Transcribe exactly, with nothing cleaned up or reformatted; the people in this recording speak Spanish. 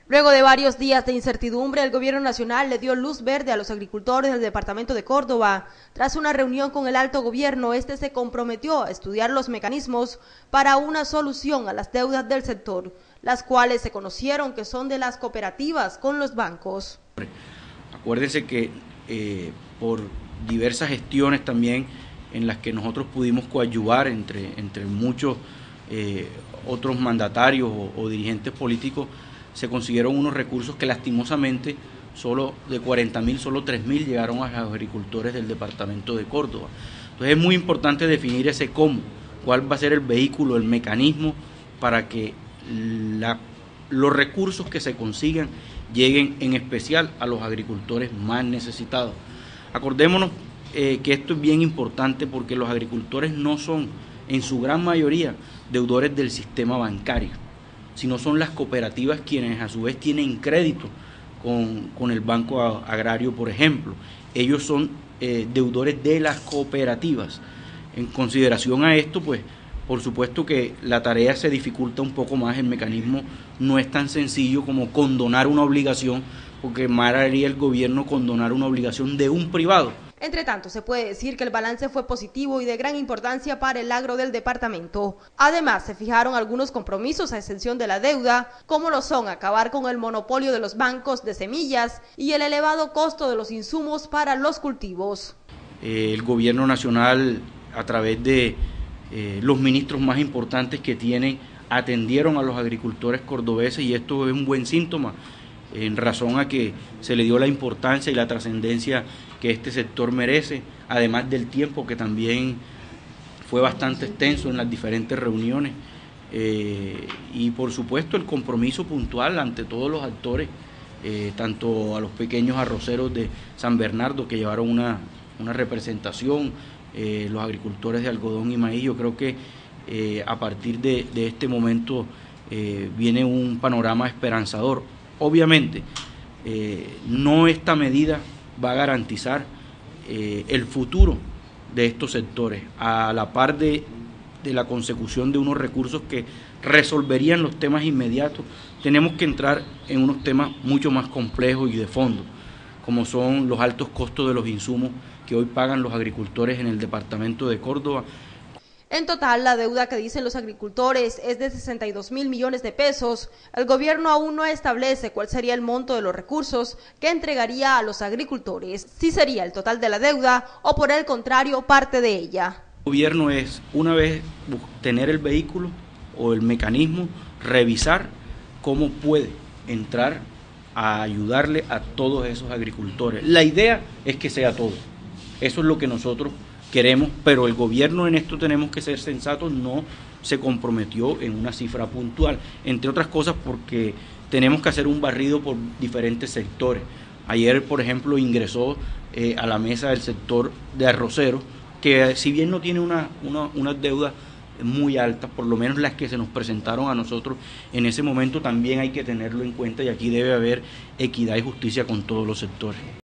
Luego de varios días de incertidumbre, el gobierno nacional le dio luz verde a los agricultores del departamento de Córdoba. Tras una reunión con el alto gobierno, este se comprometió a estudiar los mecanismos para una solución a las deudas del sector, las cuales se conocieron que son de las cooperativas con los bancos. Acuérdense que eh, por diversas gestiones también en las que nosotros pudimos coadyuvar entre, entre muchos eh, otros mandatarios o, o dirigentes políticos, se consiguieron unos recursos que lastimosamente solo de cuarenta mil, solo tres mil llegaron a los agricultores del departamento de Córdoba. Entonces es muy importante definir ese cómo, cuál va a ser el vehículo, el mecanismo para que la, los recursos que se consigan lleguen en especial a los agricultores más necesitados. Acordémonos eh, que esto es bien importante porque los agricultores no son en su gran mayoría deudores del sistema bancario, sino son las cooperativas quienes a su vez tienen crédito con, con el Banco Agrario, por ejemplo. Ellos son eh, deudores de las cooperativas. En consideración a esto, pues, por supuesto que la tarea se dificulta un poco más, el mecanismo no es tan sencillo como condonar una obligación, porque mal haría el gobierno condonar una obligación de un privado. Entre tanto, se puede decir que el balance fue positivo y de gran importancia para el agro del departamento. Además, se fijaron algunos compromisos a exención de la deuda, como lo son acabar con el monopolio de los bancos de semillas y el elevado costo de los insumos para los cultivos. Eh, el gobierno nacional, a través de eh, los ministros más importantes que tienen, atendieron a los agricultores cordobeses y esto es un buen síntoma, en razón a que se le dio la importancia y la trascendencia que este sector merece, además del tiempo que también fue bastante extenso en las diferentes reuniones, eh, y por supuesto el compromiso puntual ante todos los actores, eh, tanto a los pequeños arroceros de San Bernardo que llevaron una, una representación, eh, los agricultores de algodón y maíz. Yo creo que eh, a partir de, de este momento eh, viene un panorama esperanzador. Obviamente, eh, no esta medida va a garantizar eh, el futuro de estos sectores, a la par de, de la consecución de unos recursos que resolverían los temas inmediatos. Tenemos que entrar en unos temas mucho más complejos y de fondo, como son los altos costos de los insumos que hoy pagan los agricultores en el departamento de Córdoba. En total, la deuda que dicen los agricultores es de sesenta y dos mil millones de pesos. El gobierno aún no establece cuál sería el monto de los recursos que entregaría a los agricultores, si sería el total de la deuda o por el contrario parte de ella. El gobierno es, una vez tener el vehículo o el mecanismo, revisar cómo puede entrar a ayudarle a todos esos agricultores. La idea es que sea todo. Eso es lo que nosotros queremos, pero el gobierno en esto tenemos que ser sensatos, no se comprometió en una cifra puntual, entre otras cosas porque tenemos que hacer un barrido por diferentes sectores. Ayer, por ejemplo, ingresó eh, a la mesa del sector de arroceros, que si bien no tiene una, una, unas deudas muy altas, por lo menos las que se nos presentaron a nosotros en ese momento, también hay que tenerlo en cuenta y aquí debe haber equidad y justicia con todos los sectores.